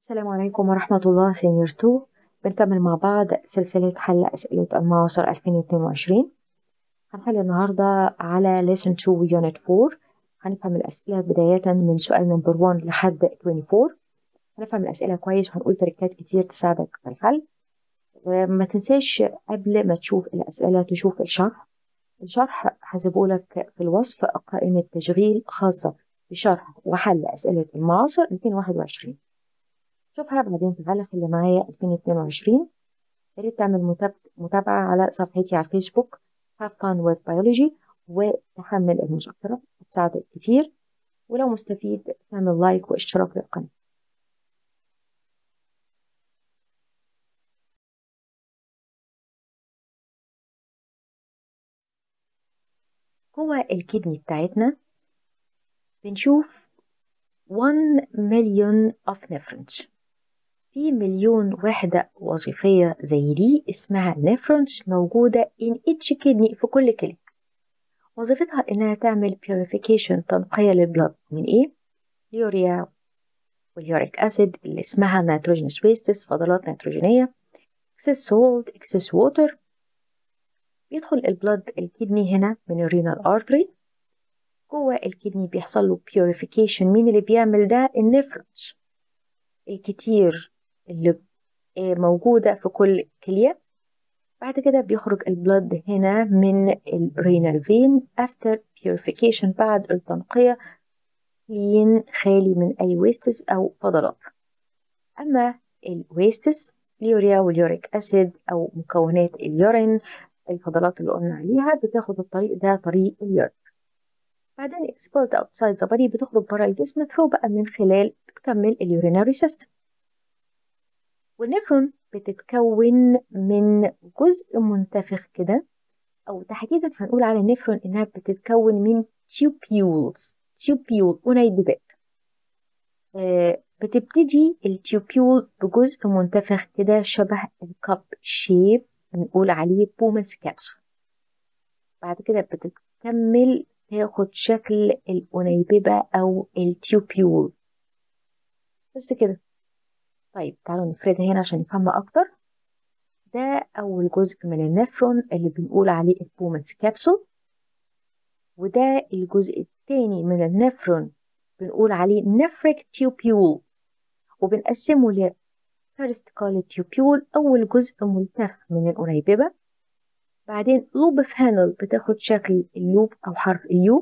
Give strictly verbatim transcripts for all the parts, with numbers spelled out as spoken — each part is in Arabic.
السلام عليكم ورحمة الله. سينيور اتنين بنكمل مع بعض سلسلة حل أسئلة المعاصر ألفين واتنين وعشرين. هنحل النهاردة على lesson اتنين unit أربعة. هنفهم الأسئلة بداية من سؤال نمبر واحد لحد اربعة وعشرين. هنفهم الأسئلة كويس وهنقول تريكات كتير تساعدك في الحل. ما تنساش قبل ما تشوف الأسئلة تشوف الشرح. الشرح هسيبهولك في الوصف قائمة تشغيل خاصة بشرح وحل أسئلة المعاصر ألفين وواحد وعشرين. شوفها بعدين تعالى خلي معايا ألفين واتنين وعشرين. يا ريت تعمل متابعة على صفحتي على الفيسبوك Have Fun with Biology وتحمل المذكرة هتساعدك كتير، ولو مستفيد تعمل لايك واشتراك للقناة. جوه الكدني بتاعتنا بنشوف one million of nephrons. في مليون وحدة وظيفية زي دي اسمها nephrons موجودة in each kidney في كل كلى. وظيفتها إنها تعمل purification تنقية للبلد من إيه؟ اليوريا واليوريك أسيد اللي اسمها nitrogenous wastes فضلات نيتروجينية، excess salt excess water. بيدخل البلد الكدني هنا من الرينال artery. جوه الكدني بيحصل له purification. مين اللي بيعمل ده؟ النفرونز الكتير اللي موجودة في كل كلية. بعد كده بيخرج البلد هنا من الرينال فين after purification بعد التنقية clean خالي من أي ويستس أو فضلات. أما الويستس اليوريا واليوريك أسيد أو مكونات اليورين الفضلات اللي قلنا عليها بتاخد الطريق ده طريق اليورين. بعدين expelled outside the body بتخرج برا الجسم through بقى من خلال بتكمل اليوريناري سيستم. والنفرون بتتكون من جزء منتفخ كده، أو تحديدا هنقول على النفرون إنها بتتكون من tubules تيوبيول أنيبيبات. آه بتبتدي التيوبيول بجزء منتفخ كده شبه الكاب شيب نقول عليه بومنس كابسول. بعد كده بتكمل تاخد شكل الأنيبيبة أو التيوبيول بس كده. طيب تعالوا نفردها هنا عشان نفهمها أكتر. ده أول جزء من النفرون اللي بنقول عليه البومنس كابسول، وده الجزء الثاني من النفرون بنقول عليه نفريك تيوبيول وبنقسمه ل فيرستيكال تيوبيول أول جزء ملتف من الأنيبيبة. بعدين لوب فانل بتاخد شكل اللوب أو حرف اليو.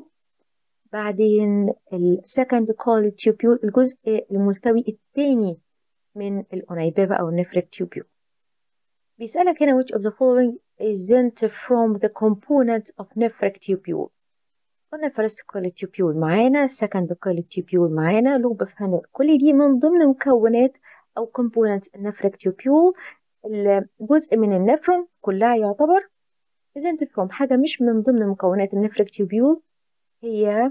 بعدين السكند كول تيوبيول الجزء الملتوي الثاني من الأنيبيبة أو النفريك تيوبيول. بيسألك هنا which of the following isn't from the components of nephric tubule. قلنا first coiled tubule معانا second coiled tubule معانا loop funnel، كل دي من ضمن مكونات أو components النفريك tubule. الجزء من النفرون كلها يعتبر isn't from حاجة مش من ضمن مكونات النفريك tubule هي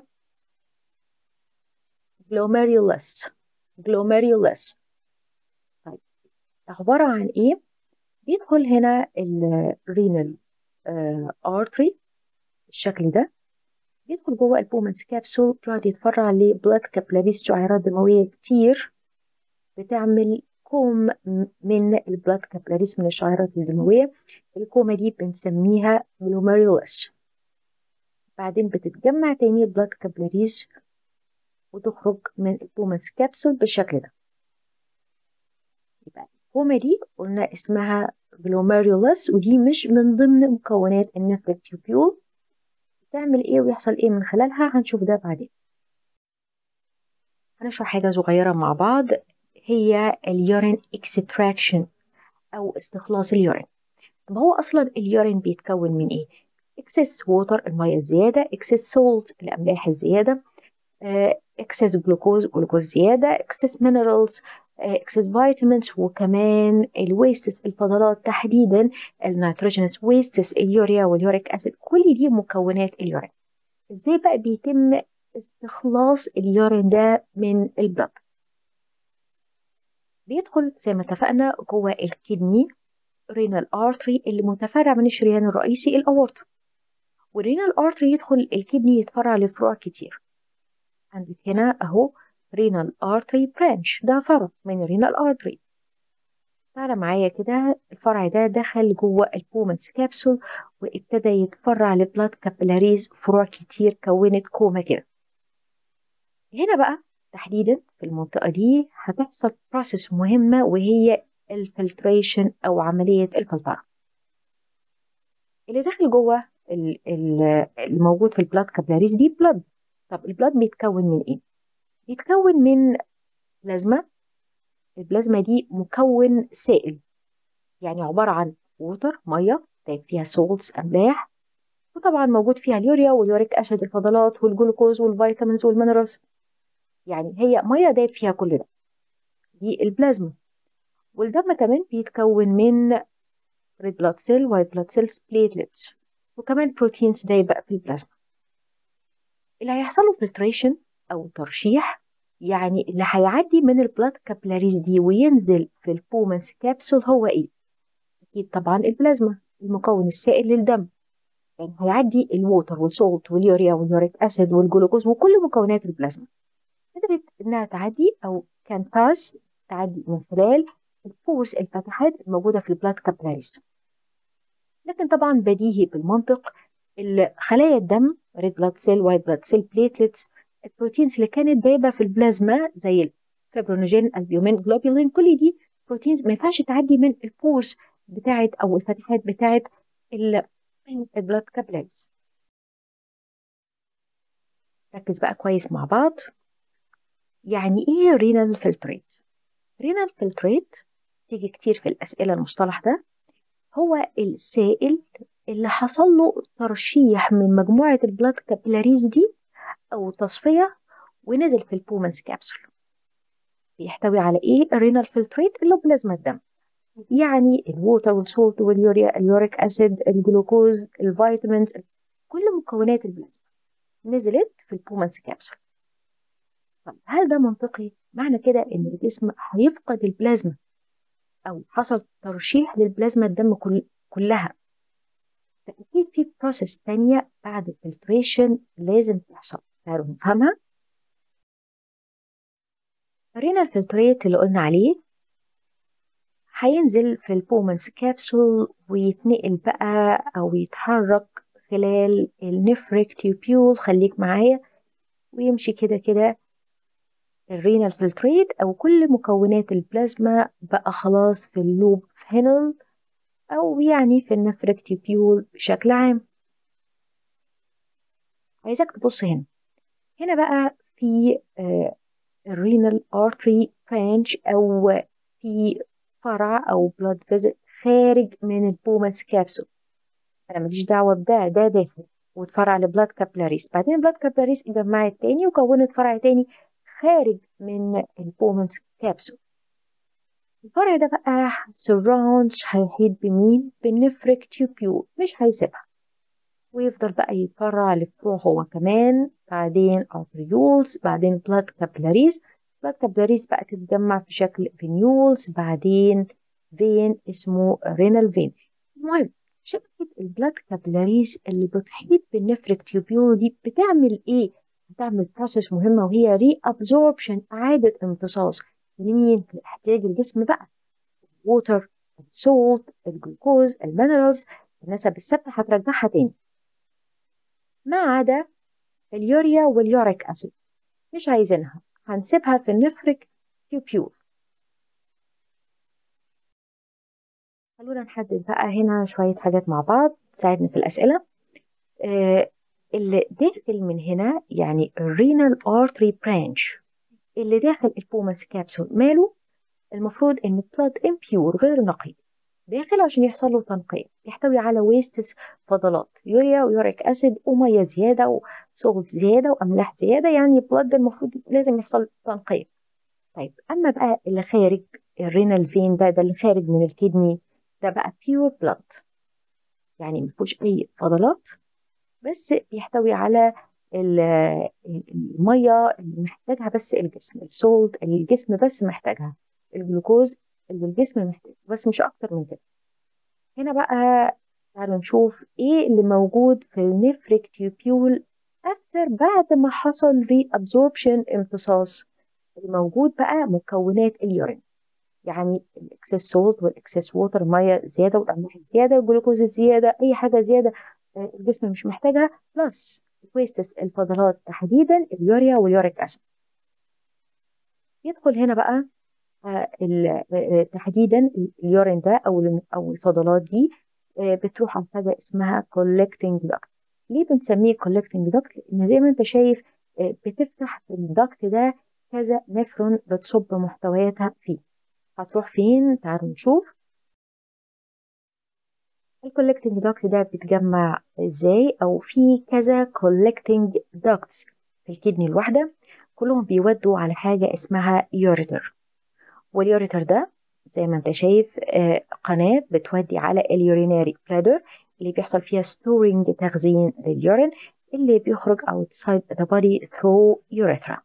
glomerulus glomerulus. طيب عبارة عن إيه؟ بيدخل هنا الرينال ارتري بالشكل ده، بيدخل جوه البومنس كابسول بيقعد يتفرع لبلاد كابلاريز شعيرات دمويه كتير بتعمل كوم من البلاد كابلاريز من الشعيرات الدمويه. الكومه دي بنسميها glomerulus. بعدين بتتجمع تاني البلاد كابلاريز وتخرج من البومنس كابسول بالشكل ده. يبقى الكومه دي قلنا اسمها glomerulus ودي مش من ضمن مكونات النفريك تيوبيول. تعمل ايه ويحصل ايه من خلالها هنشوف ده بعدين. هنشرح حاجة صغيرة مع بعض هي اليورين اكستراكشن او استخلاص اليورين. طب هو اصلا اليورين بيتكون من ايه؟ اكسس ووتر المية الزيادة، اكسس سولت الاملاح الزيادة، اكسس جلوكوز جلوكوز زيادة، اكسس مينرالز اكسس فيتامينز، وكمان الويستس الفضلات تحديدا النيتروجينس ويستس اليوريا واليوريك اسيد. كل دي مكونات اليورين. ازاي بقى بيتم استخلاص اليورين ده من البلد؟ بيدخل زي ما اتفقنا جوه الكدني رينال ارتري اللي متفرع من الشريان الرئيسي الاورطه. والرينال ارتري يدخل الكدني يتفرع لفروع كتير. عندك هنا اهو renal artery branch، ده فرع من renal artery. تعالى معايا كده، الفرع ده دخل جوه البومنز كابسول وابتدى يتفرع لبلاد كابيلاريز، فروع كتير كونت كومة كده. هنا بقى تحديدا في المنطقة دي هتحصل بروسيس مهمة، وهي الفلتريشن أو عملية الفلترة. اللي داخل جوه الموجود في البلاد كابيلاريز دي بلاد. طب البلاد بيتكون من ايه؟ بيتكون من بلازما. البلازما دي مكون سائل، يعني عبارة عن ووتر، مية دايب فيها سولتس، أملاح، وطبعا موجود فيها اليوريا واليوريك أسيد، الفضلات والجلوكوز والفيتامينز والمينرالز. يعني هي مية دايب فيها كل ده، دي البلازما. والدم كمان بيتكون من red blood cell white blood cells platelets، وكمان بروتينز دايب بقى في البلازما. اللي هيحصل له فلتريشن أو ترشيح، يعني اللي هيعدي من البلاد كابيلاريز دي وينزل في البومنز كابسول هو ايه؟ اكيد طبعا البلازما، المكون السائل للدم. يعني هيعدي الووتر والسولت واليوريا واليوريك اسيد والجلوكوز وكل مكونات البلازما. قدرت انها تعدي او كان باس تعدي من خلال البورس، الفتحات الموجوده في البلاد كابيلاريز. لكن طبعا بديهي بالمنطق، خلايا الدم ريد بلاد سيل وايت بلاد سيل بليتلتس، البروتينز اللي كانت دايبه في البلازما زي الفيبرونوجين البيومين جلوبولين، كل دي بروتينز ما ينفعش تعدي من البورس بتاعت او الفتحات بتاعت البلاد كابيلاريز. ركز بقى كويس مع بعض. يعني ايه رينال فلتريت؟ رينال فلتريت تيجي كتير في الاسئله المصطلح ده، هو السائل اللي حصل له ترشيح من مجموعه البلاد كابيلاريز دي او تصفيه ونزل في البومنز كابسول. بيحتوي على ايه الرينال فلتريت؟ اللي هو بلازما الدم، يعني الووتر والسولت واليوريا اليوريك اسيد الجلوكوز الفيتامينز، كل مكونات البلازما نزلت في البومنز كابسول. طب هل ده منطقي؟ معنى كده ان الجسم هيفقد البلازما او حصل ترشيح للبلازما الدم كل كلها. فاكيد في بروسيس تانية بعد الفلتريشن لازم تحصل، تعالوا نفهمها. الرينال فلتريت اللي قلنا عليه هينزل في البومنز كابسول ويتنقل بقى او يتحرك خلال النفريك تيوبيول، خليك معايا، ويمشي كده كده الرينال فلتريت او كل مكونات البلازما بقى خلاص في اللوب فينل او يعني في النفريك تيوبيول بشكل عام. عايزك تبص هنا. هنا بقى في آه الرينال ارتري برانش او في فرع او بلاد فيزل خارج من البومنز كابسول. انا ماليش دعوه بده، ده داخل واتفرع لبلاد كابيلاريز، بعدين البلاد كابيلاريز اتجمعت تاني وكونت فرع تاني خارج من البومنز كابسول. الفرع ده بقى سراوندز، هيحيط بمين؟ بالنفريك تيوبيول، مش هيسيبها ويفضل بقى يتفرع لفروع هو كمان، بعدين ارتريولز، بعدين بلاد كابيلاريز. بلاد كابيلاريز بقى تتجمع في شكل فينيولز، بعدين فين اسمه رينال فين. المهم شبكة البلاد كابيلاريز اللي بتحيط بالنفريك تيوبيول دي بتعمل ايه؟ بتعمل بروسيس مهمة، وهي ري ابزوربشن، اعادة امتصاص لمين؟ لاحتياج الجسم بقى، الووتر، السولت، الجلوكوز، المينرالز، النسب الثابتة هترجعها تاني، ما عدا اليوريا واليوريك اسيد مش عايزينها، هنسيبها في النفريك تيوبيول. خلونا نحدد بقى هنا شوية حاجات مع بعض تساعدنا في الأسئلة. آه اللي داخل من هنا يعني الرينال ارتري برانش اللي داخل البومنز كابسول ماله؟ المفروض ان بلاد امبيور غير نقي داخل عشان يحصل له تنقية، يحتوي على ويستس، فضلات، يوريا ويوريك اسيد وميه زياده وسولت زياده واملاح زياده، يعني بلاد المفروض لازم يحصل تنقية. طيب اما بقى اللي خارج الرينال فين ده ده اللي خارج من الكدني، ده بقى بيور بلاد، يعني ما فيهوش اي فضلات، بس بيحتوي على الميه اللي محتاجها بس الجسم، السولت اللي الجسم بس محتاجها، الجلوكوز اللي الجسم محتاجه بس مش اكتر من كده. هنا بقى تعالوا نشوف ايه اللي موجود في النفريك تيوبيول افتر بعد ما حصل ري ابزوربشن، امتصاص. الموجود بقى مكونات اليورين، يعني الاكسس سولت والاكسس ووتر، ميه زياده والاملاح الزياده والجلوكوز الزياده، اي حاجه زياده آه، الجسم مش محتاجها، بلس ويستس الفضلات تحديدا اليوريا واليوريك اسيد. يدخل هنا بقى آه، ال- آه، تحديدا اليورين ده او الم- او الفضلات دي آه، بتروح على حاجه اسمها collecting duct. ليه بنسميه collecting duct؟ لان زي ما انت شايف آه، بتفتح في الدكت ده كذا نفرون بتصب محتوياتها فيه. هتروح فين؟ تعالوا نشوف. الكولكتنج داكت ده بيتجمع ازاي؟ او في كذا كولكتنج داكتس في الكدني الواحده، كلهم بيودوا على حاجه اسمها يوريتر. واليوريتر ده زي ما انت شايف آه، قناه بتودي على اليوريناري بلادر اللي بيحصل فيها ستورنج، تخزين لليورين اللي بيخرج outside the body through urethra.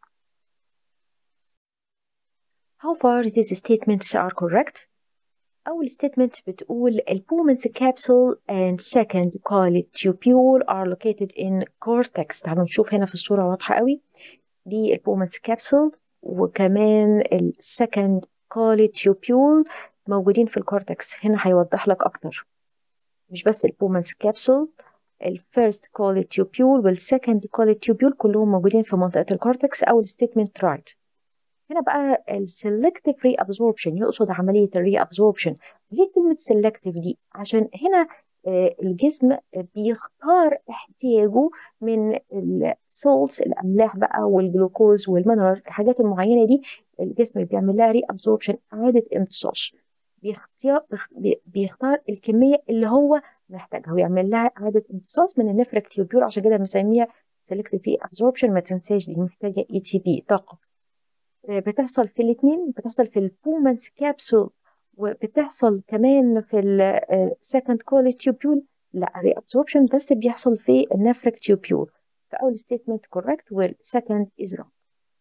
How far these statements are correct؟ أول statement بتقول ال Bowman's capsule and second collet tubule are located in cortex. تعالوا نشوف هنا في الصورة واضحة قوي، دي ال Bowman's capsule وكمان ال second collet tubule موجودين في الكورتكس. هنا هيوضح لك أكتر، مش بس ال Bowman's capsule، ال first collet tubule وال second collet tubule كلهم موجودين في منطقة الكورتكس. أول statement right. هنا بقى ال selective reabsorption يقصد عملية ال reabsorption. ليه كلمة selective دي؟ عشان هنا آه، الجسم بيختار احتياجه من السولتس، الأملاح بقى والجلوكوز والمينرالز، الحاجات المعينة دي الجسم بيعمل لها reabsorption، إعادة امتصاص. بيختار بيختار الكمية اللي هو محتاجها ويعمل لها إعادة امتصاص من النفرك تيوبيول، عشان كده بنسميها selective reabsorption. ما تنساش دي محتاجة اي تي بي، طاقة. بتحصل في الاثنين، بتحصل في البومانس كابسول وبتحصل كمان في السكند كولي تيوبيول. لا ريابسوربشن بس بيحصل في النفرك تيوبيول. فأول ستيتمنت كوريكت والسكند از رونج.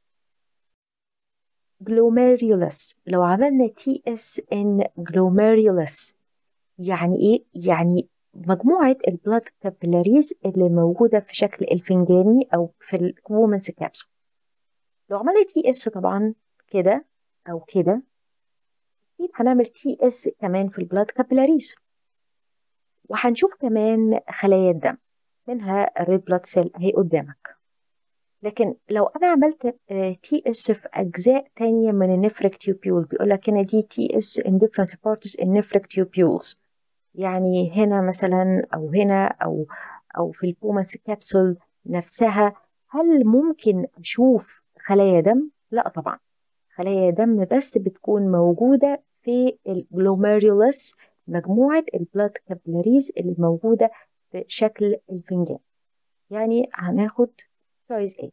glomerulus، لو عملنا تي اس ان glomerulus يعني ايه؟ يعني مجموعة البلاد كابيلاريز اللي موجودة في شكل الفنجاني أو في الوومنز كابسول. لو عملنا تي اس طبعا كده أو كده، أكيد هنعمل تي اس كمان في البلاد كابيلاريز، وهنشوف كمان خلايا الدم منها الريد بلاد سيل اهي قدامك. لكن لو انا عملت تي اس في اجزاء تانية من النفرك تيوبيول، بيقول لك هنا دي تي اس in different parts in nephric tubules، يعني هنا مثلا او هنا او او في البومانس كابسول نفسها، هل ممكن اشوف خلايا دم؟ لا طبعا، خلايا دم بس بتكون موجودة في الجلوميرولس، مجموعة البلاد كابيلاريز اللي موجودة في شكل الفنجان. يعني هناخد choice A.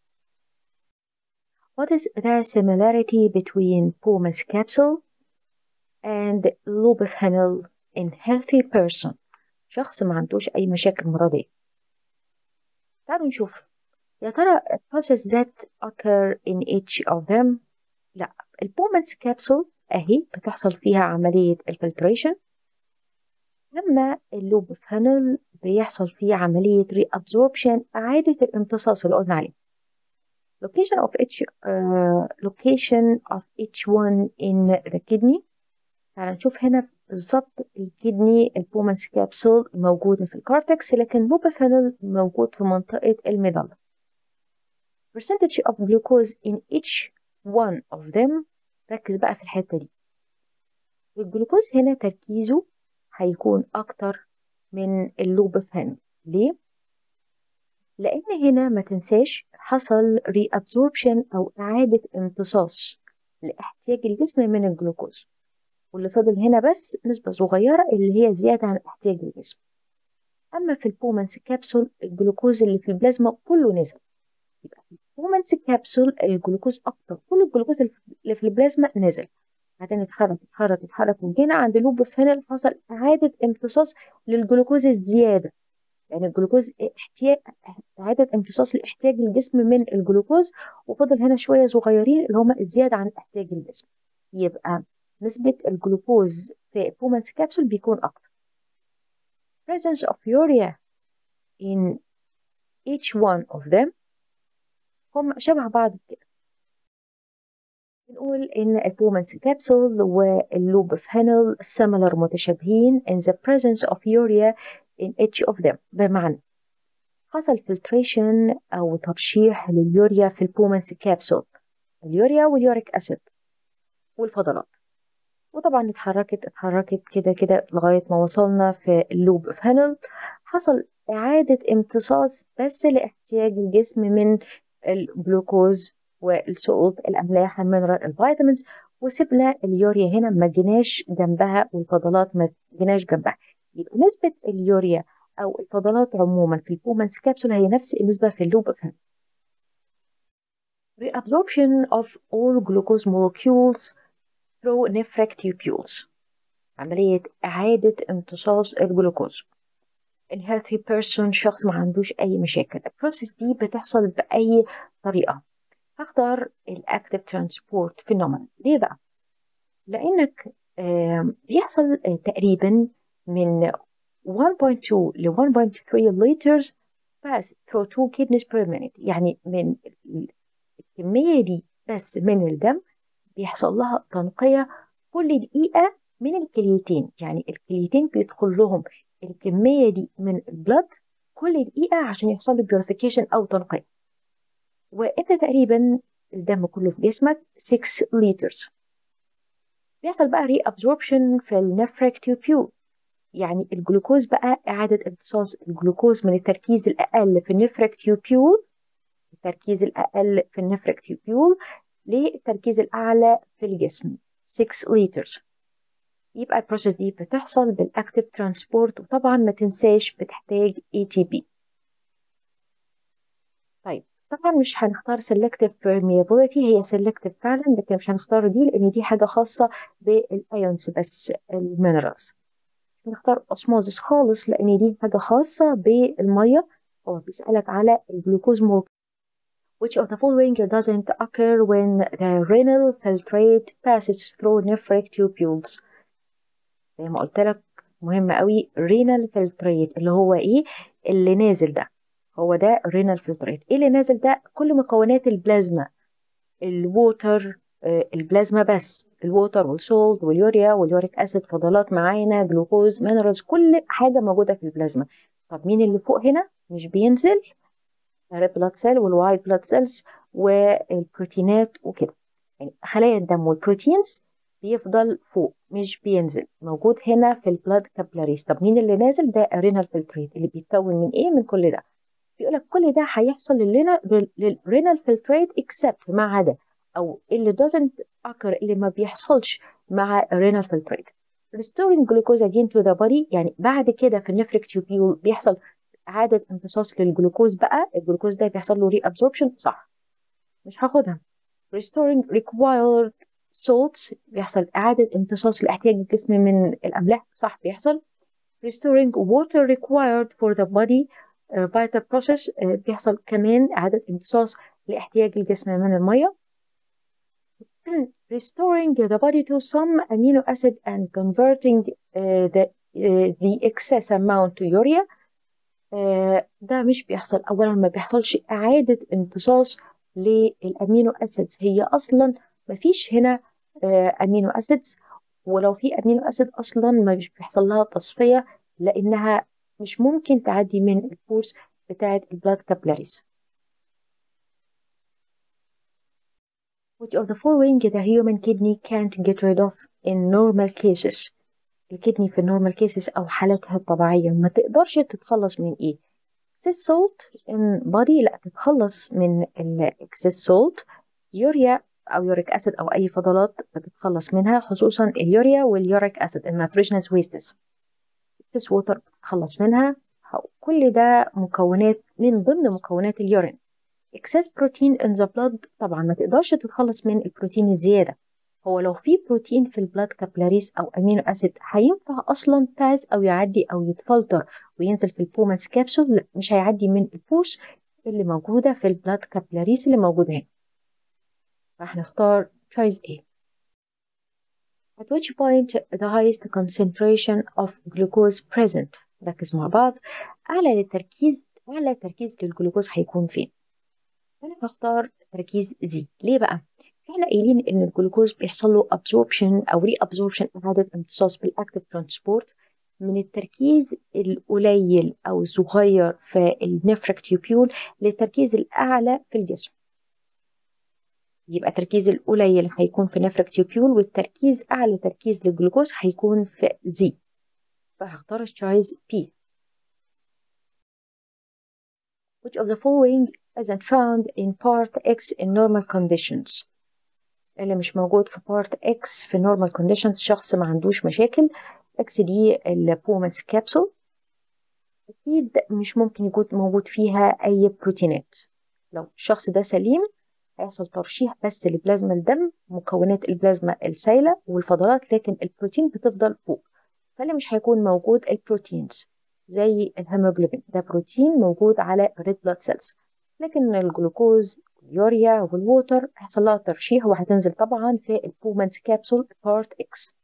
What is the similarity between Bowman's capsule and lubifenol in healthy person؟ شخص ما عندوش أي مشاكل مرضية. تعالوا نشوف يا ترى process that occur in each of them. لا، البومانس كابسول اهي بتحصل فيها عملية الفلتريشن، لما اللوبوفينول بيحصل فيه عملية reabsorption، إعادة الامتصاص اللي قلنا عليه. location of each uh, location of each one in the kidney. تعال نشوف هنا بالظبط الكدني البومانس كابسول موجودة في الكورتكس، لكن اللوبوفينول موجود في منطقة الميدالا. percentage of glucose in each one of them. ركز بقى في الحتة دي، الجلوكوز هنا تركيزه هيكون أكتر من اللوبوفينول. ليه؟ لأن هنا ما تنساش حصل reabsorption أو إعادة امتصاص لاحتياج الجسم من الجلوكوز، واللي فضل هنا بس نسبة صغيرة اللي هي زيادة عن احتياج الجسم. أما في البومانس كابسول الجلوكوز اللي في البلازما كله نزل، يبقى في البومانس كابسول الجلوكوز أكتر، كل الجلوكوز اللي في البلازما نزل، بعدين اتحرك اتحرك اتحرك وجينا عند اللوبوفينول حصل إعادة امتصاص للجلوكوز الزيادة. يعني الجلوكوز احتياج، إعادة امتصاص لاحتياج الجسم من الجلوكوز، وفضل هنا شوية صغيرين اللي هم الزيادة عن احتياج الجسم، يبقى نسبة الجلوكوز في بومانس كابسول بيكون أكتر. presence of urea in each one of them هم شبه بعض كده. بنقول إن البومنز كابسول واللوب فانل similar متشابهين in the presence of urea in each of them. بمعنى حصل filtration أو ترشيح لليوريا في البومنز كابسول، اليوريا واليوريك أسيد والفضلات، وطبعا اتحركت اتحركت كده كده لغاية ما وصلنا في اللوب فانل. حصل إعادة امتصاص بس لاحتياج الجسم من الجلوكوز والسولت الأملاح المينرال الفيتامينز، وسيبنا اليوريا هنا ما جيناش جنبها والفضلات ما جيناش جنبها. يبقى نسبة اليوريا أو الفضلات عموما في البومنز كابسول هي نفس النسبة في اللوب فانل. Reabsorption of all glucose molecules through nephric tubules، عملية إعادة امتصاص الجلوكوز. in healthy person، شخص ما عندوش أي مشاكل. البروسيس دي بتحصل بأي طريقة. هختار الأكتيف ترانسبورت فينومينا. ليه بقى؟ لأنك بيحصل تقريبا من one point two ل one point three liters pass through two kidneys per minute، يعني من الكمية دي بس من الدم بيحصل لها تنقية كل دقيقة من الكليتين، يعني الكليتين بيدخل لهم الكمية دي من البلد كل دقيقة عشان يحصل له بيوريفيكيشن أو تنقية. وأنت تقريبا الدم كله في جسمك six liters. بيحصل بقى ري أبزوربشن في النفريك تيوبيول، يعني الجلوكوز بقى إعادة امتصاص الجلوكوز من التركيز الأقل في النفريك تيوبيول، التركيز الأقل في النفريك تيوبيول للتركيز الأعلى في الجسم six liters. يبقى البروسيس دي بتحصل بالأكتيف ترانسبورت، وطبعا ما تنساش بتحتاج اي تي بي. طيب طبعا مش هنختار selective permeability، هي selective فعلا، لكن مش هنختار دي لأن دي حاجة خاصة بالأيونز بس المينرالز. نختار osmosis خالص لأن دي حاجة خاصة بالمية. هو بيسألك على الجلوكوز مولكيول. Which of the following doesn't occur when the renal filtrate passes through nephric tubules؟ زي ما قلت لك مهم قوي renal filtrate اللي هو ايه اللي نازل ده، هو ده renal filtrate. ايه اللي نازل ده؟ كل مكونات البلازما، الووتر، البلازما بس، الووتر والسولت واليوريا واليوريك اسيد، فضلات معانا، جلوكوز، مينرالز، كل حاجه موجوده في البلازما. طب مين اللي فوق هنا مش بينزل؟ الريد بلاد سيل والوايت بلاد سيلز والبروتينات وكده، يعني خلايا الدم والبروتينز بيفضل فوق مش بينزل، موجود هنا في البلاد كابلاريز. طب مين اللي نازل؟ ده رينال فلتريت اللي بيتكون من ايه؟ من كل ده. بيقولك كل ده هيحصل للرينال فلتريت اكسبت ما عدا، او اللي doesn't occur اللي ما بيحصلش مع الرينال فلتريت. restoring glucose again to the body، يعني بعد كده في النفريك تيوبيول بيحصل إعادة امتصاص للجلوكوز بقى، الجلوكوز ده بيحصل له reabsorption، صح مش هاخدها. restoring required salts، بيحصل إعادة امتصاص لاحتياج الجسم من الأملاح، صح بيحصل. restoring water required for the body uh, vital process، uh, بيحصل كمان إعادة امتصاص لاحتياج الجسم من المية. restoring the body to some amino acid and converting uh, the, uh, the excess amount to urea، uh, ده مش بيحصل. أولا ما بيحصلش إعادة امتصاص للأمينو أسيدز، هي أصلا ما فيش هنا أمينو أسيدز، ولو في أمينو أسيد أصلا ما مش بيحصل لها تصفية لأنها مش ممكن تعدي من البورس بتاعة البلاد كابلاريز. Which of the following the human kidney can't get rid of in normal cases؟ الكدني في النورمال كيسز أو حالتها الطبيعية ما تقدرش تتخلص من إيه؟ excess salt in body، لا تتخلص من ال excess salt. يوريا أو يوريك أسيد أو أي فضلات بتتخلص منها، خصوصا اليوريا واليوريك أسيد النيتروجينous wastes. excess water بتتخلص منها، كل ده مكونات من ضمن مكونات اليورين. excess protein in the blood، طبعا ما تقدرش تتخلص من البروتين الزيادة. هو لو في بروتين في البلاد كابلاريز أو أمينو أسيد هينفع أصلا باس أو يعدي أو يتفلتر وينزل في البومنز كابسول؟ لا مش هيعدي من البورس اللي موجودة في البلاد كابلاريز اللي موجودة هنا. راح نختار choice A. At which point the highest concentration of glucose present؟ ركز مع بعض. أعلى التركيز أعلى تركيز للجلوكوز هيكون فين؟ أنا هختار تركيز Z. ليه بقى؟ احنا قايلين ان الجلوكوز بيحصل له absorption او ري absorption، اعاده امتصاص بالاكتيف ترانسبورت من التركيز القليل او الصغير في النفرك تيوبيول للتركيز الاعلى في الجسم. يبقى التركيز القليل هيكون في نفرك تيوبيول، والتركيز اعلى تركيز للجلوكوز هيكون في زي. فهختار الشايز بي. Which of the following isn't found in part X in normal conditions؟ اللي مش موجود في part X في normal conditions، شخص ما عندوش مشاكل. X دي البومنس كابسول، أكيد مش ممكن يكون موجود فيها أي بروتينات. لو الشخص ده سليم هيحصل ترشيح بس لبلازما الدم، مكونات البلازما السائلة والفضلات، لكن البروتين بتفضل فوق. فاللي مش هيكون موجود البروتينز زي الهيموجلوبين، ده بروتين موجود على red blood cells. لكن الجلوكوز واليوريا والووتر هيحصل لها ترشيح وهتنزل طبعا في البومنس كابسول بارت اكس.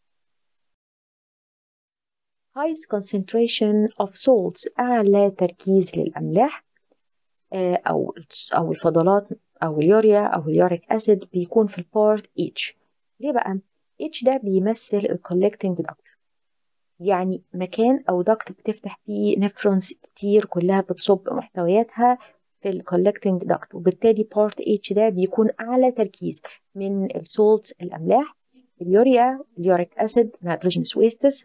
highest concentration of salts، أعلى تركيز للأملاح أو أو الفضلات أو اليوريا أو اليوريك أسيد بيكون في البارت H. ليه بقى؟ H ده بيمثل الكولكتنج دكت، يعني مكان أو دكت بتفتح فيه نفرونز كتير كلها بتصب محتوياتها في الكولكتنج دكت، وبالتالي بارت H ده بيكون أعلى تركيز من السولتس الأملاح، اليوريا، اليوريك أسيد، نيتروجينوس ويستس.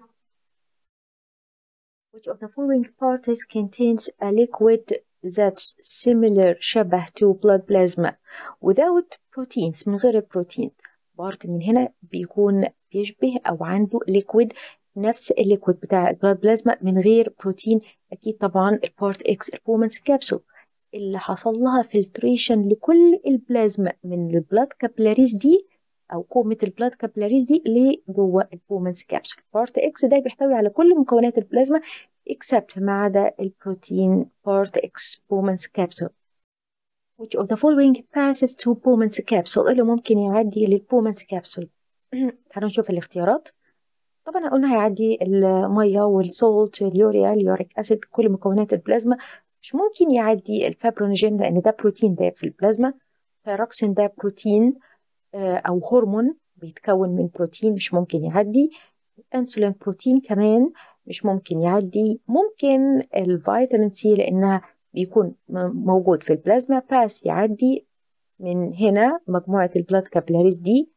Which of the following parts contains a liquid that's similar شبه to blood plasma without proteins، من غير البروتين. بارت من هنا بيكون بيشبه أو عنده liquid نفس الليكويد بتاع البلاد بلازما من غير بروتين. أكيد طبعا البارت إكس البومنس كابسول اللي حصل لها فلتريشن لكل البلازما من البلاد كابلاريز دي أو كومة البلاد كابلاريز دي لجوه البومنس كابسول. بارت إكس ده بيحتوي على كل مكونات البلازما except ما عدا البروتين بارت إكس بومنس كابسول. Which of the following passes to بومنس كابسول، اللي ممكن يعدي للبومنس كابسول؟ تعالوا نشوف الاختيارات. طبعا قلنا هيعدي المية والسولت، اليوريا، اليوريك أسيد، كل مكونات البلازما. مش ممكن يعدي الفابرونيجين لأن ده بروتين ده في البلازما. فيروكسين ده بروتين أو هرمون بيتكون من بروتين، مش ممكن يعدي. الأنسولين بروتين كمان مش ممكن يعدي. ممكن الفيتامين سي لأنها بيكون موجود في البلازما باس يعدي من هنا مجموعة البلاد كابيلاريز دي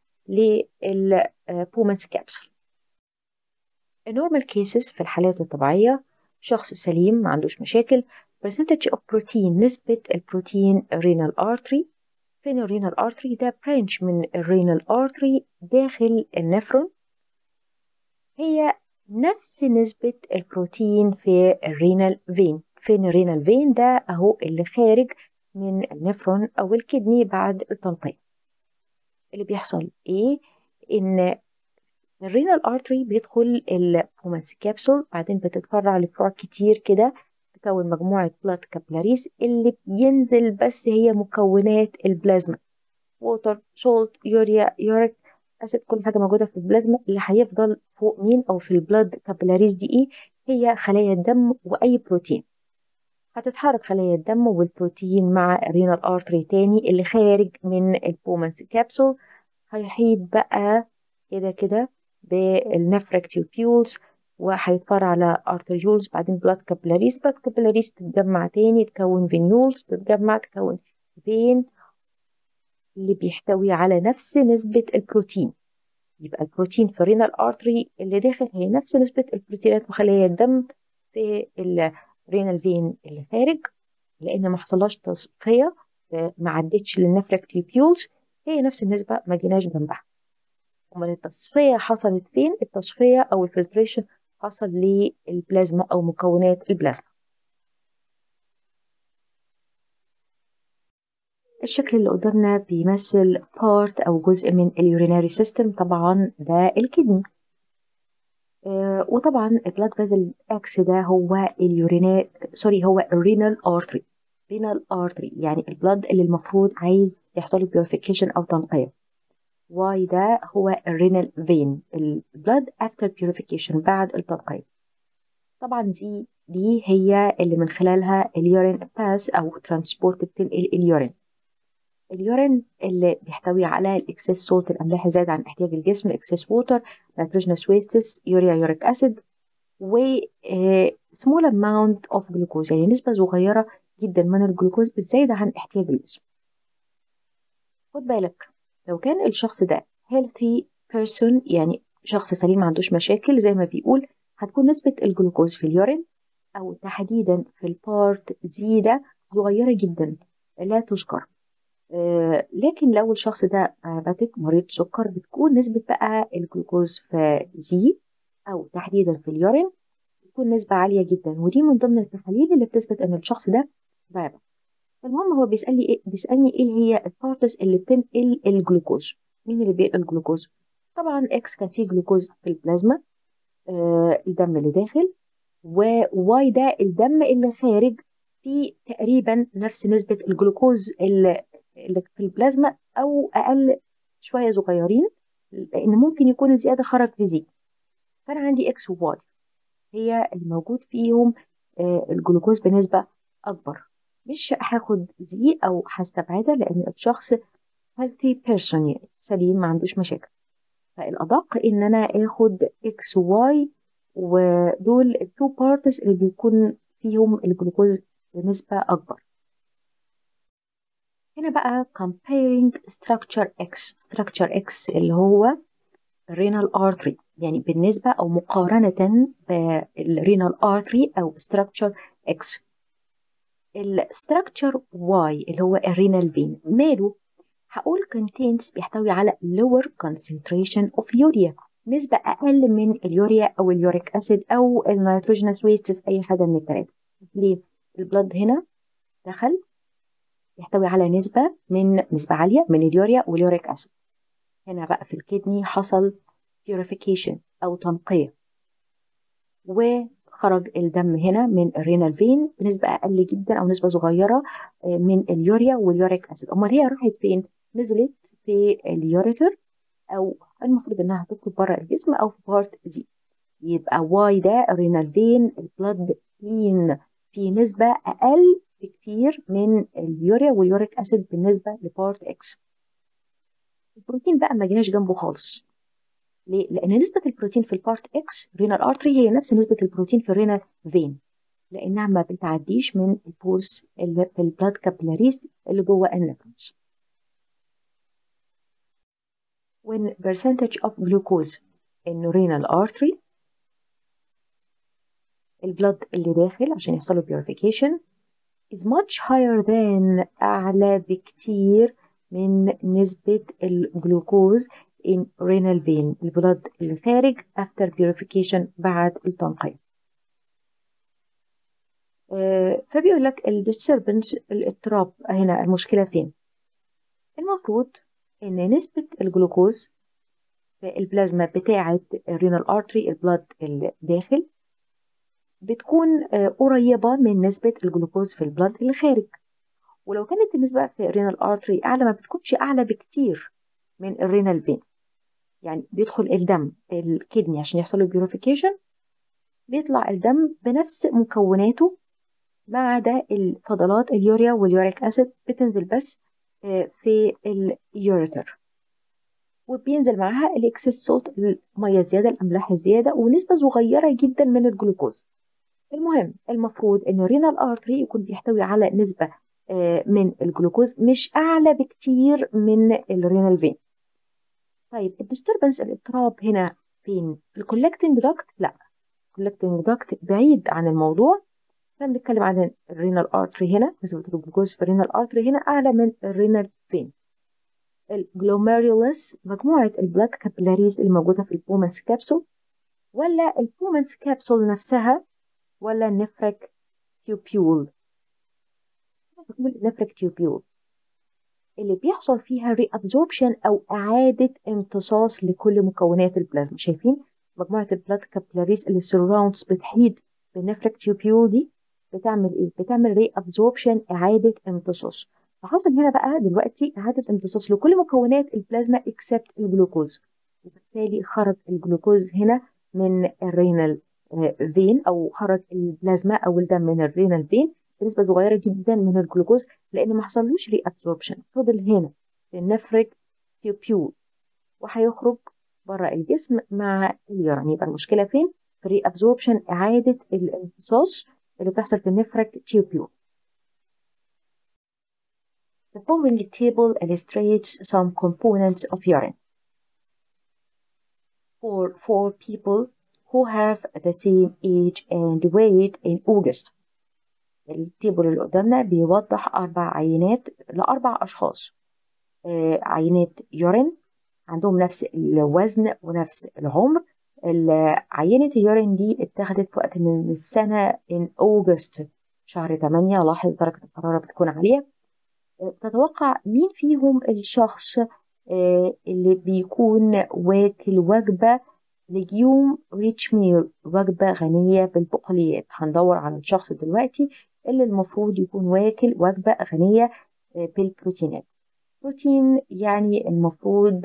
للبومنس كابسول. normal cases في الحالات الطبيعية، شخص سليم ما عندوش مشاكل. percentage of protein، نسبة البروتين renal artery. فين الرينال artery؟ ده branch من الرينال artery داخل النفرون، هي نفس نسبة البروتين في الرينال فين. فين الرينال فين؟ ده اهو اللي خارج من النفرون او الكدني بعد التنقية. اللي بيحصل ايه؟ ان الرينال ارتري بيدخل البومنس كابسول، بعدين بتتفرع لفروع كتير كده تكون مجموعة بلاد كابلاريز اللي بينزل بس هي مكونات البلازما، ووتر، سولت، يوريا، يوريك اسيد، كل حاجة موجودة في البلازما. اللي هيفضل فوق مين او في البلاد كابلاريز دي ايه؟ هي خلايا الدم واي بروتين. هتتحرك خلايا الدم والبروتين مع الرينال ارتري تاني اللي خارج من البومنس كابسول، هيحيط بقى كده كده بالنفرك تيوبيولز وهيتفرع على ارتريولز، بعدين بلاد كابيلاريز، بلاد كابيلاريز تتجمع تاني تكون فينيولز، تتجمع تكون فين اللي بيحتوي على نفس نسبة البروتين. يبقى البروتين في الرينال ارتري اللي داخل هي نفس نسبة البروتينات وخلايا الدم في الرينال فين اللي خارج، لان ما حصلهاش تصفية ما عدتش للنفرك تيوبيولز، هي نفس النسبة ما جيناش جنبها. امال التصفية حصلت فين؟ التصفية او الفلتريشن حصل للبلازما او مكونات البلازما. الشكل اللي قدامنا بيمثل بارت او جزء من اليوريناري سيستم، طبعا ده الكدني. آه وطبعا البلاد فيزل اكس ده هو اليورينال سوري هو الرينال ارتري. رينال ارتري يعني البلاد اللي المفروض عايز يحصل له بيوريفيكيشن او تنقية. واي ده هو الرينال فين، البلاد افتر بيوريفيكيشن بعد التنقية. طبعا زي دي هي اللي من خلالها اليورين باس او ترانسبورت بتنقل اليورين. اليورين اللي بيحتوي على الاكسس سولت، الاملاح الزايده عن احتياج الجسم، اكسس ووتر، نيتروجينوس ويستس، يوريا، يوريك اسيد، و سمول اماونت اوف جلوكوز، يعني نسبه صغيره جدا من الجلوكوز الزايده عن احتياج الجسم. خد بالك لو كان الشخص ده healthy person، يعني شخص سليم ما عندوش مشاكل زي ما بيقول، هتكون نسبة الجلوكوز في اليورين أو تحديدا في البارت زيادة صغيرة جدا لا تذكر. آه لكن لو الشخص ده دايابيتك مريض سكر، بتكون نسبة بقى الجلوكوز في زي أو تحديدا في اليورين بتكون نسبة عالية جدا، ودي من ضمن التحاليل اللي بتثبت إن الشخص ده دايابيتك. المهم هو بيسألني ايه بيسألني ايه هي البارتس اللي بتنقل الجلوكوز. مين اللي بينقل الجلوكوز؟ طبعا اكس كان فيه جلوكوز في البلازما، آه الدم اللي داخل، وواي ده الدم اللي خارج، في تقريبا نفس نسبة الجلوكوز اللي, اللي في البلازما او اقل شوية صغيرين، لان ممكن يكون الزيادة خرج في زي. فانا عندي اكس وواي هي اللي موجود فيهم آه الجلوكوز بنسبة اكبر. مش هاخد زي او هستبعدها لان الشخص healthy person، يعني سليم ما عندوش مشاكل. فالادق ان انا اخد اكس وواي، ودول التو بارتس اللي بيكون فيهم الجلوكوز بنسبة اكبر. هنا بقى comparing structure X structure X اللي هو renal artery، يعني بالنسبة او مقارنة بالrenal artery او structure X. الستراكشر واي اللي هو الرينال فين ماله؟ هقول contains بيحتوي على lower concentration of urea، نسبة أقل من اليوريا أو اليوريك أسيد أو النيتروجينوس ويستس، أي حاجة من الثلاثة. ليه؟ البلد هنا دخل يحتوي على نسبة من نسبة عالية من اليوريا واليوريك أسيد. هنا بقى في الكدني حصل purification أو تنقية، وخرج الدم هنا من الرينال فين بنسبة أقل جدا أو نسبة صغيرة من اليوريا واليوريك أسيد. أمال هي راحت فين؟ نزلت في اليوريتر، أو المفروض إنها تخرج بره الجسم أو في بارت زي. يبقى واي ده الرينال فين البلد كلين في نسبة أقل بكتير من اليوريا واليوريك أسيد بالنسبة لبارت إكس. البروتين بقى ما جيناش جنبه خالص. ليه؟ لأن نسبة البروتين في البارت إكس رينال أرتري هي نفس نسبة البروتين في الرينال فين، لأنها ما بتعديش من البولس اللي في البلاد كابيلاريز اللي جوه النفرونز. when percentage of glucose in renal artery، البلد اللي داخل عشان يحصل له purification is much higher than، أعلى بكتير من نسبة الجلوكوز in renal vein، البلد اللي خارج after purification بعد التنقية. آه فبيقول لك ال disturbance الاضطراب هنا المشكلة فين؟ المفروض إن نسبة الجلوكوز في البلازما بتاعة الرينال ارتري البلد اللي داخل بتكون قريبة من نسبة الجلوكوز في البلد اللي خارج. ولو كانت النسبة في الرينال ارتري أعلى ما بتكونش أعلى بكتير من الرينال فين. يعني بيدخل الدم الكدني عشان يحصل له بيوريفيكيشن، بيطلع الدم بنفس مكوناته ما عدا الفضلات اليوريا واليوريك أسيد بتنزل بس في اليوريتر، وبينزل معاها الاكسس سولت الميه الزياده الاملاح الزياده ونسبه صغيره جدا من الجلوكوز. المهم المفروض ان الرينال ارتري يكون بيحتوي على نسبه من الجلوكوز مش اعلى بكتير من الرينال فين. طيب الديستربنس الاضطراب هنا فين؟ في الكولكتنج داكت؟ لا، الكولكتنج داكت بعيد عن الموضوع. احنا بنتكلم عن الرينال ارتري، هنا نسبه الجلوكوز في الرينال ارتري هنا اعلى من الرينال فين. الجلوميرولس مجموعة البلاد كابيلاريز اللي موجودة في البومنس كابسول، ولا البومنس كابسول نفسها، ولا النفرك تيوبيول. النفرك تيوبيول اللي بيحصل فيها ري ابزوربشن أو إعادة امتصاص لكل مكونات البلازما. شايفين مجموعة البلاد كابيلاريز اللي سراوندز بتحيط بالنفرك تيوبيول دي بتعمل إيه؟ بتعمل ري ابزوربشن، إعادة امتصاص. فحصل هنا بقى دلوقتي إعادة امتصاص لكل مكونات البلازما اكسبت الجلوكوز، وبالتالي خرج الجلوكوز هنا من الرينال فين، أو خرج البلازما أو الدم من الرينال فين بنسبة صغيرة جدا من الجلوكوز، لأن ما حصلوش ري ابزوربشن، فضل هنا في النفريك تيوبيول وهيخرج بره الجسم مع اليورين. يبقى المشكلة فين؟ في الري ابزوربشن، إعادة الامتصاص اللي بتحصل في النفريك تيوبيول. The following table illustrates some components of urine for four people who have the same age and weight in August. التيبل اللي قدامنا بيوضح أربع عينات لأربع أشخاص، آه عينات يورين عندهم نفس الوزن ونفس العمر. عينة اليورين دي اتخذت في وقت من السنة in August شهر ثمانية. لاحظ درجة الحرارة بتكون عالية. تتوقع مين فيهم الشخص اللي بيكون واكل وجبة ليجيوم ريتش ميل، وجبة غنية بالبقوليات. هندور على الشخص دلوقتي اللي المفروض يكون واكل وجبة غنية بالبروتينات. بروتين يعني المفروض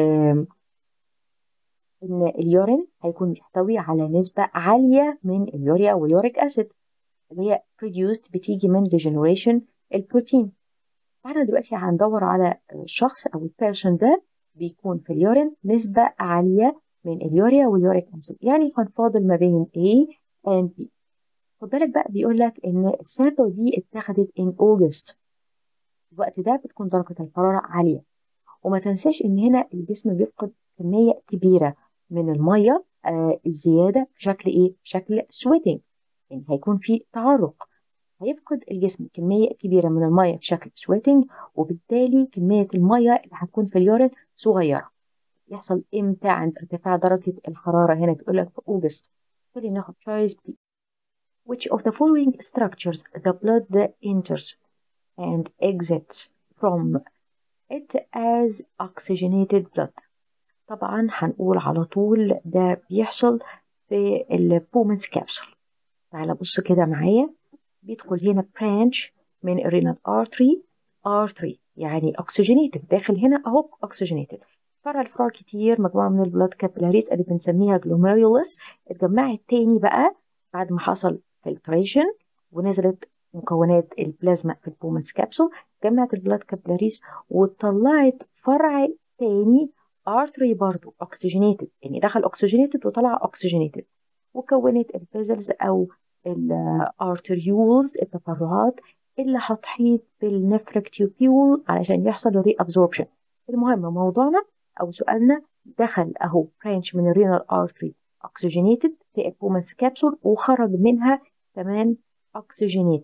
ان اليورين هيكون بيحتوي على نسبة عالية من اليوريا واليوريك اسيد اللي هي produced بتيجي من degeneration البروتين. فاحنا دلوقتي هندور على الشخص او البيرسون ده بيكون في اليورين نسبة عالية من اليوريا واليوريك اسيد، يعني كان فاضل ما بين A and B. خد بالك بقى بيقول لك ان السامبل دي اتخذت in August، الوقت ده بتكون درجة الحرارة عالية. وما تنساش ان هنا الجسم بيفقد كمية كبيرة من المية آه الزيادة في شكل ايه؟ شكل سويتنج، يعني هيكون في تعرق. هيفقد الجسم كمية كبيرة من المية في شكل سويتنج، وبالتالي كمية المية اللي هتكون في اليورين صغيرة. يحصل امتى؟ عند ارتفاع درجة الحرارة. هنا بيقول لك في أوجست. بالتالي ناخد choice B. Which of the following structures the blood enters and exits from it as oxygenated blood؟ طبعا هنقول على طول ده بيحصل في البومنز كابسول. تعالى بص كده معايا، بيدخل هنا برانش من الرينال ارتري، ارتري يعني اوكسجينيتد، داخل هنا اهو اوكسجينيتد. فرع الفروع كتير، مجموعه من البلاد كابيلاريز اللي بنسميها جلوميريولس اتجمعت تاني بقى بعد ما حصل فلتريشن ونزلت مكونات البلازما في البومنز كابسول. جمعت البلاد كابيلاريز وطلعت فرع تاني ارتري برضو اوكسجينيتد، يعني دخل اوكسجينيتد وطلع اوكسجينيتد، وكونت الفيزلز او الارتريولز التفرعات اللي هتحيط بالنفريك تيوبيول علشان يحصل ري ابزوربشن. المهم موضوعنا او سؤالنا دخل اهو برانش من الرينال ارتري اوكسجينيتد في البومنز كابسول وخرج منها كمان اوكسجينيتد.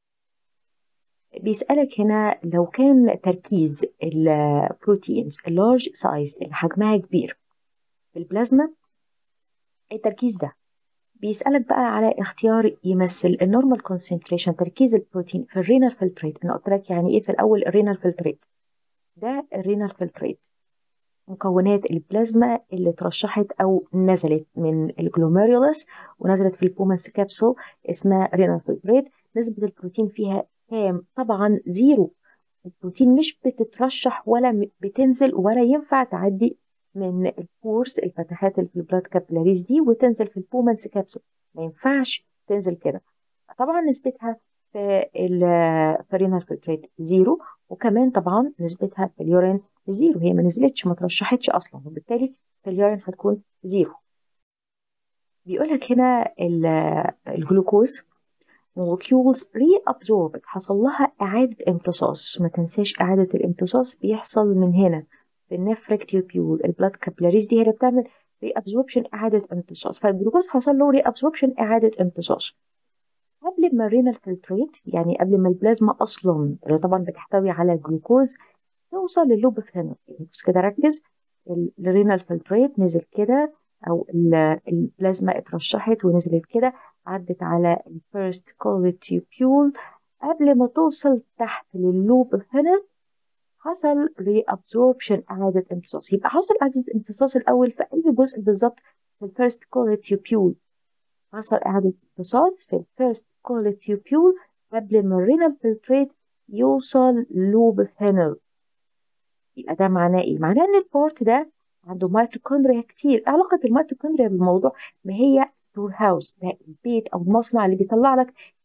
بيسألك هنا لو كان تركيز البروتينز اللارج سايز اللي حجمها كبير في البلازما، التركيز ده بيسألك بقى على اختيار يمثل النورمال كونسنتريشن تركيز البروتين في الرينال فلتريت. انا قلت لك يعني ايه في الاول الرينال فلتريت. ده الرينال فلتريت مكونات البلازما اللي ترشحت او نزلت من الجلوميريولس ونزلت في البومنز كابسول اسمها رينال فلتريت. نسبة البروتين فيها كام؟ طبعا زيرو. البروتين مش بتترشح ولا بتنزل ولا ينفع تعدي من البورس الفتحات اللي في البلاد كابيلاريز دي وتنزل في البومنز كابسول، ما ينفعش تنزل كده. طبعا نسبتها في الرينال فلتريت زيرو، وكمان طبعا نسبتها في اليورين زيرو، هي ما نزلتش ما ترشحتش اصلا، وبالتالي في اليورين هتكون زيرو. بيقولك هنا الجلوكوز molecules reabsorbed حصل لها إعادة امتصاص. ما تنساش إعادة الامتصاص بيحصل من هنا في النفريك تيوبيول. البلاد كابيلاريز دي هي اللي بتعمل reabsorption إعادة امتصاص، فالجلوكوز حصل له reabsorption إعادة امتصاص قبل ما الرينال فلتريت، يعني قبل ما البلازما أصلا اللي طبعا بتحتوي على الجلوكوز توصل لللوب فينول. بص كده ركز، الرينال فلتريت نزل كده او البلازما اترشحت ونزلت كده، عدت على الفيرست كوليت تيوبيول قبل ما توصل تحت لللوب فينول. حصل ري ابزوربشن اعاده امتصاص. يبقى حصل اعاده امتصاص الاول في اي جزء بالظبط؟ في الفيرست كوليت تيوبيول. حصل اعاده امتصاص في الفيرست كوليت تيوبيول قبل ما الرينال فلتريت يوصل لوب فينول. يبقى ده معناه ايه؟ معناه ان البورت ده عنده ميتوكوندريا كتير. علاقة الميتوكوندريا بالموضوع؟ ما هي ستور هاوس، ده البيت او المصنع اللي بيطلع لك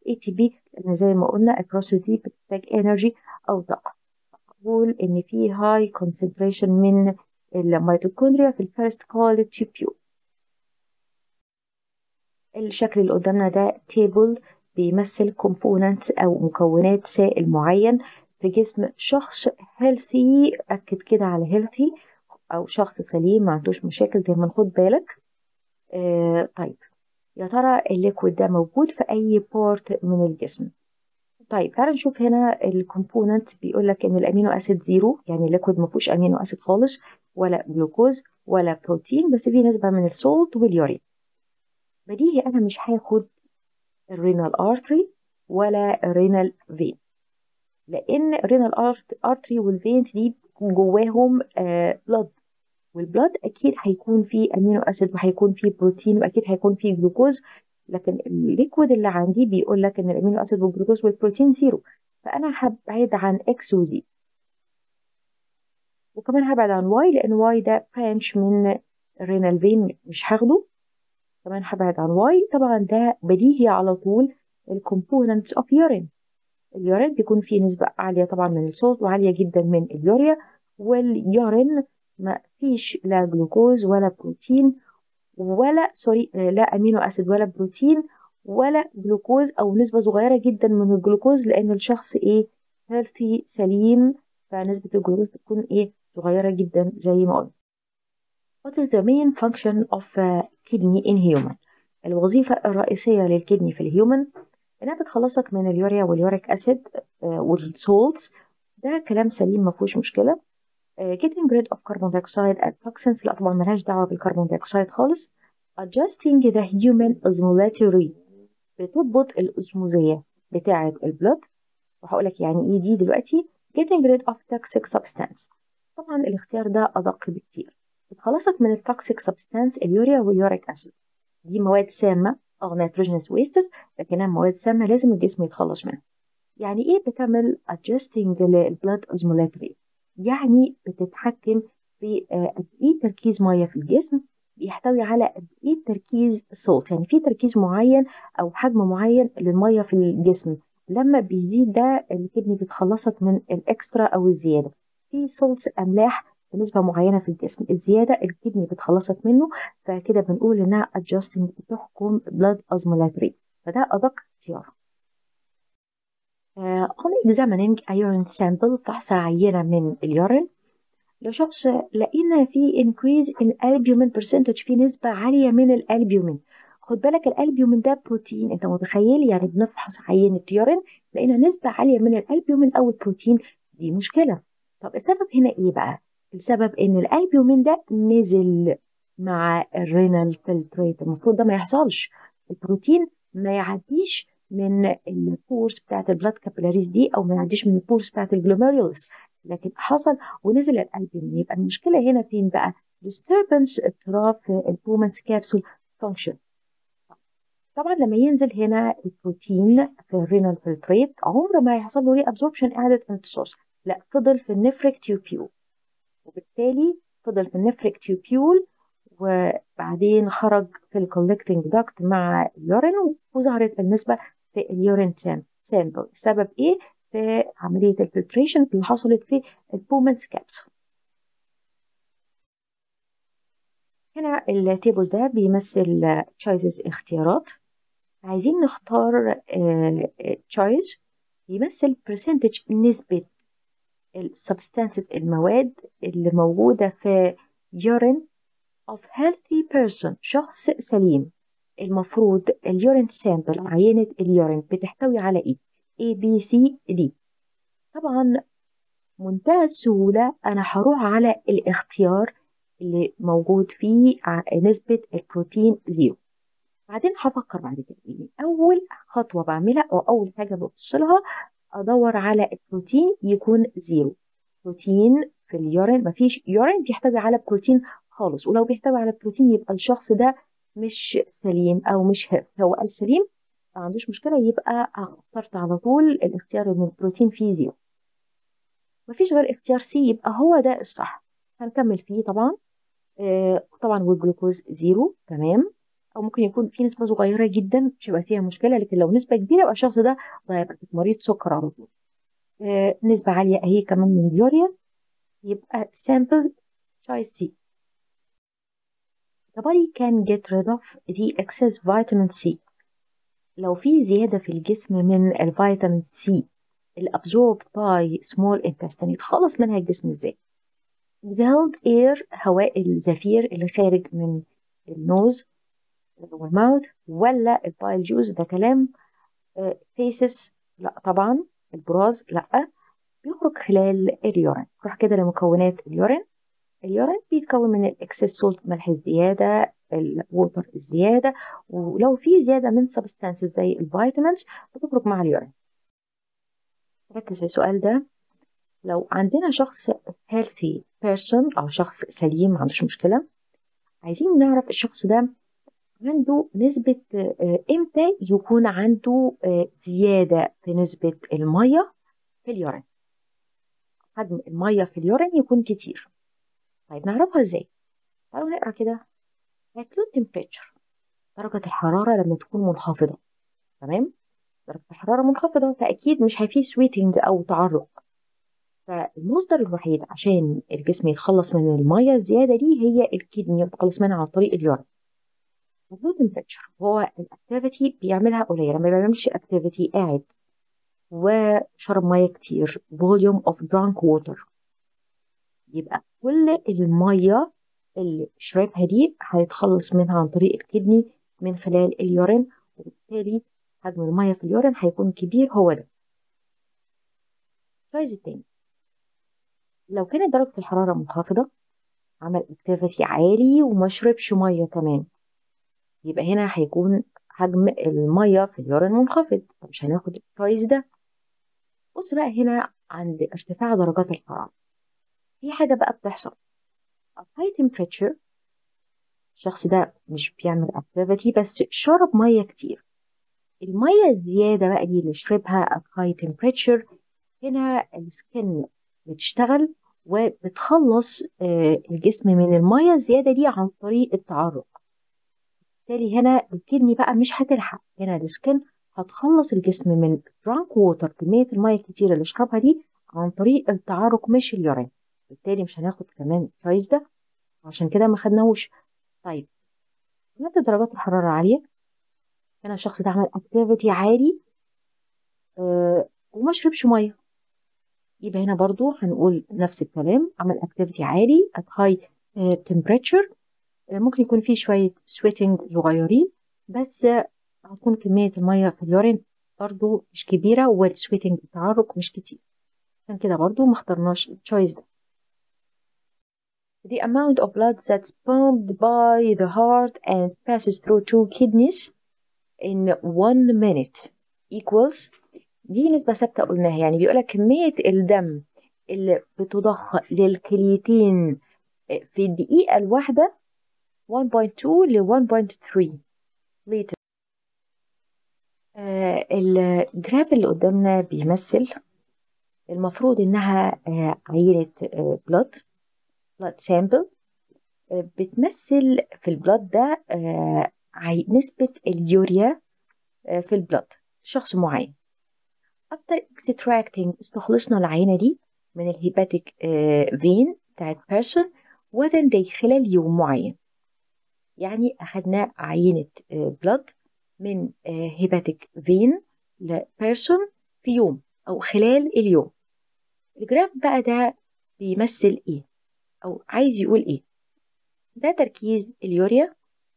اي تي بي لان زي ما قلنا البروسيس دي بتحتاج انرجي او طاقه. بقول ان في هاي concentration من الميتوكوندريا في الفيرست كول تيوبيول. الشكل اللي قدامنا ده تيبل بيمثل components او مكونات سائل معين في جسم شخص healthy. اكد كده على healthy او شخص سليم ما عندوش مشاكل دايما خد بالك. آه طيب يا ترى الليكويد ده موجود في اي بارت من الجسم؟ طيب تعال نشوف هنا الكومبوننت. بيقول لك ان الامينو اسيد زيرو، يعني الليكويد ما فيهوش امينو اسيد خالص ولا جلوكوز ولا بروتين، بس فيه نسبه من السولت واليورين. بديهي انا مش هاخد الرينال ارتري ولا الرينال فين، لان الرينال ارتري والفين دي جواهم آه بلد، والبلد اكيد هيكون فيه امينو اسيد وهيكون فيه بروتين واكيد هيكون فيه جلوكوز. لكن الليكويد اللي عندي بيقول لك ان الامينو اسيد والجلوكوز والبروتين زيرو، فانا هبعد عن اكس وزي، وكمان هبعد عن واي لان واي ده برانش من الرينال فين مش هاخده. كمان هبعد عن واي. طبعا ده بديهي على طول الكومبوننتس اوف يورين. اليورين بيكون فيه نسبة عالية طبعا من الصوت وعالية جدا من اليوريا، واليورين ما فيش لا جلوكوز ولا بروتين ولا سوري لا امينو اسيد ولا بروتين ولا جلوكوز او نسبة صغيرة جدا من الجلوكوز، لان الشخص ايه هيلثي سليم، فنسبة الجلوكوز بتكون ايه صغيرة جدا زي ما قلنا. What is the main function of a kidney in human؟ الوظيفة الرئيسية للكدني في الهيومن انها بتخلصك من اليوريا واليوريك اسيد والسولتس. ده كلام سليم ما فيهوش مشكله. getting rid of carbon dioxide and toxins، لا طبعا ملهاش دعوه بالكربون دايوكسيد خالص. adjusting the human osmolatry، بتضبط الاسموزيه بتاعه البلد، وهقول لك يعني ايه دي دلوقتي. getting rid of toxic substance، طبعا الاختيار ده ادق بكتير. بتخلصك من التوكسيك سبستانس اليوريا واليوريك اسيد، دي مواد سامه او نيتروجينس ويستس، لكنها مواد سامه لازم الجسم يتخلص منها. يعني ايه بتعمل adjusting للبلاد osmolatry؟ يعني بتتحكم في قد ايه تركيز ميه في الجسم، بيحتوي على قد ايه تركيز الصوت، يعني في تركيز معين او حجم معين للميه في الجسم. لما بيزيد ده الكدني بتخلصك من الاكسترا او الزياده. في سولتس املاح بنسبه معينه في الجسم، الزياده الكدني بتخلصك منه، فكده بنقول انها adjusting بتحكم blood osmolatry، فده ادق اختيار. Uh, on examining a urine sample، فحص عينة من اليورين لشخص لقينا فيه increase in albumin percentage، في نسبة عالية من الالبيومين. خد بالك الالبيومين ده بروتين، انت متخيل؟ يعني بنفحص عينة يورين لقينا نسبة عالية من الالبيومين او البروتين، دي مشكلة. طب السبب هنا ايه بقى؟ السبب ان الالبيومين ده نزل مع الرينال فلتريت، المفروض ده ما يحصلش. البروتين ما يعديش من البورس بتاعت البلاد كابيلاريز دي، او ما يعديش من البورس بتاعت الجلوميرولس، لكن حصل ونزل الالبومين. يبقى المشكله هنا فين بقى؟ disturbance، اضطراب في البومنس كابسول فانكشن. طبعا لما ينزل هنا البروتين في الرينال فلتريت عمره ما هيحصل له ري ابزوربشن اعاده امتصاص، لا فضل في النفريك تيوبيول، وبالتالي فضل في النفريك تيوبيول وبعدين خرج في الكولكتنج داكت مع اليورين، وظهرت النسبة في اليورين سامبل. السبب ايه؟ في عملية الفلتريشن اللي حصلت في البومنس كابسول. هنا التيبل ده بيمثل تشايزز، اختيارات. عايزين نختار تشايز يمثل برسنتج، نسبة السبستانسز المواد اللي موجودة في urine of healthy person، شخص سليم. المفروض اليورين سامبل، عينة اليورين بتحتوي على ايه؟ A B C D. طبعا منتهى السهولة انا هروح على الاختيار اللي موجود فيه نسبة البروتين زيرو. بعدين هفكر بعد كده يعني اول خطوة بعملها او اول حاجة ببص لها ادور على البروتين يكون زيرو. بروتين في اليورين، مفيش يورين بيحتوي على بروتين خالص، ولو بيحتوي على بروتين يبقى الشخص ده مش سليم او مش هيلث. هو قال سليم ما عندوش مشكله، يبقى اخترت على طول الاختيار ان البروتين فيه زيرو. مفيش غير اختيار سي، يبقى هو ده الصح. هنكمل فيه طبعا. آه طبعا والجلوكوز زيرو، تمام. او ممكن يكون في نسبه صغيره جدا مش هيبقى فيها مشكله، لكن لو نسبه كبيره يبقى الشخص ده diabetic مريض سكر على طول. آه نسبه عاليه اهي كمان من اليوريا، يبقى sample choice C. The body can get rid of the excess vitamin C. لو في زيادة في الجسم من الفيتامين سي الابزورب باي small intestine يتخلص منها الجسم ازاي؟ exhaled air هواء الزفير اللي خارج من النوز والماوث، ولا البايل جوز ده كلام فيسس؟ لا طبعا. البراز لا، بيخرج خلال اليورين. نروح كده لمكونات اليورين. اليورين بيتكون من الاكسس سولت ملح الزياده، الووتر الزياده، ولو في زياده من سبستانسز زي الفيتامينز بتخرج مع اليورين. ركز في السؤال ده. لو عندنا شخص healthy person او شخص سليم ما عندوش مشكله، عايزين نعرف الشخص ده عنده نسبة امتى يكون عنده زيادة في نسبة المية في اليورين، حجم المية في اليورين يكون كتير. طيب نعرفها ازاي؟ تعالوا نقرا كده. low temperature درجة الحرارة لما تكون منخفضة، تمام؟ درجة الحرارة منخفضة فأكيد مش هيفيه سويتنج أو تعرق، فالمصدر الوحيد عشان الجسم يتخلص من المية الزيادة دي هي الكدني، ويتخلص منها عن طريق اليورين. low temperature هو الاكتيفيتي بيعملها قليلة، ما بيعملش اكتيفيتي قاعد وشرب مية كتير volume of drunk water، يبقى كل المية اللي شربها دي هيتخلص منها عن طريق الكدني من خلال اليورين، وبالتالي حجم المية في اليورين هيكون كبير. هو ده. السؤال التاني، لو كانت درجة الحرارة منخفضة عمل اكتيفيتي عالي وما شربش مية كمان، يبقى هنا هيكون حجم المية في اليورين منخفض، فمش هناخد التشويس ده. بص بقى هنا عند ارتفاع درجات الحرارة في حاجة بقى بتحصل. high temperature الشخص ده مش بيعمل activity بس شرب مية كتير. المية الزيادة بقى دي اللي شربها at high temperature هنا السكن بتشتغل وبتخلص الجسم من المية الزيادة دي عن طريق التعرق. بالتالي هنا الكدني بقى مش هتلحق، هنا السكن هتخلص الجسم من drunk water كمية المية الكتير اللي شربها دي عن طريق التعرق مش اليورين. بالتالي مش هناخد كمان التشويس ده، عشان كده ما خدناهوش. طيب متى درجات الحرارة عالية؟ هنا الشخص ده عمل اكتيفيتي عالي أه وما شربش مية، يبقى هنا برضو هنقول نفس الكلام، عمل اكتيفيتي عالي at high uh, temperature. أه ممكن يكون فيه شوية sweating صغيرين، بس أه هتكون كمية المية في اليورين برضو مش كبيرة، والسويتنج التعرق مش كتير، عشان كده برضو ما اخترناش التشويس ده. The amount of blood that's pumped by the heart and passes through two kidneys in one minute equals، دي نسبة ثابتة قلناها، يعني بيقولك كمية الدم اللي بتضخ للكليتين في الدقيقة الواحدة واحد فاصلة اتنين ل واحد فاصلة تلاتة لتر. آه الجراف اللي قدامنا بيمثل المفروض انها آه عينة آه بلود بلود سامبل، آه بتمثل في البلود ده آه نسبة اليوريا آه في البلود شخص معين. after extracting استخلصنا العينة دي من الهيباتيك فين بتاعت person within day خلال يوم معين، يعني أخدنا عينة blood من هيباتيك فين لبيرسون في يوم أو خلال اليوم. الجراف بقى ده بيمثل إيه أو عايز يقول إيه؟ ده تركيز اليوريا،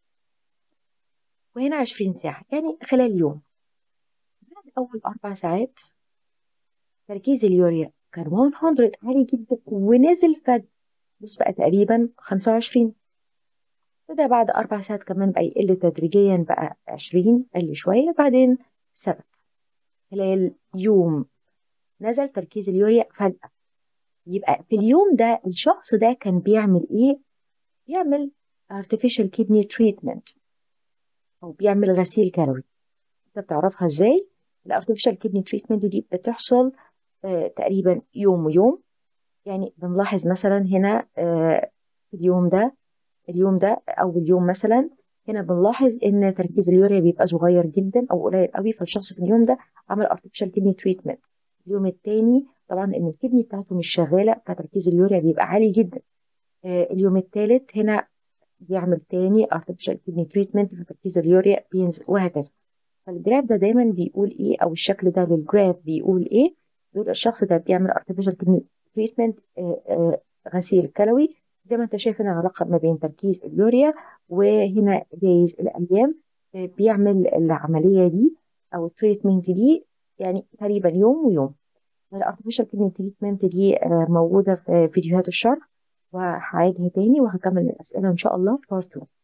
وهنا عشرين ساعة يعني خلال يوم. بعد أول أربع ساعات تركيز اليوريا كان مية عالي جدا ونزل فجأة، بص بقى تقريبا خمسة وعشرين. بدأ بعد أربع ساعات كمان بقى يقل تدريجيا، بقى عشرين، قل شوية بعدين ثبت. خلال يوم نزل تركيز اليوريا فجأة. يبقى في اليوم ده الشخص ده كان بيعمل إيه؟ بيعمل artificial kidney treatment أو بيعمل غسيل كلوي. أنت بتعرفها إزاي؟ ال artificial kidney treatment دي بتحصل آه تقريبا يوم ويوم، يعني بنلاحظ مثلا هنا آه اليوم ده اليوم ده أول يوم مثلا هنا بنلاحظ ان تركيز اليوريا بيبقى صغير جدا او قليل قوي، فالشخص في اليوم ده عمل artificial kidney treatment. اليوم التاني طبعا ان الكدني بتاعته مش شغاله فتركيز اليوريا بيبقى عالي جدا. آه، اليوم التالت هنا بيعمل تاني artificial kidney treatment فتركيز اليوريا بينزل، وهكذا. فالجراف ده دايما بيقول ايه، او الشكل ده للجراف بيقول ايه؟ بيقول الشخص ده بيعمل artificial kidney treatment، آه، آه، غسيل كلوي. زي ما انت شايف هنا علاقة ما بين تركيز اليوريا وهنا جايز الأيام. آه، بيعمل العملية دي أو التريتمنت دي يعني تقريبا يوم ويوم. الارتفيشال كدني تريتمنت دي آه، موجودة في فيديوهات الشرح، وهعيدها تاني وهكمل الأسئلة إن شاء الله في بارت اتنين.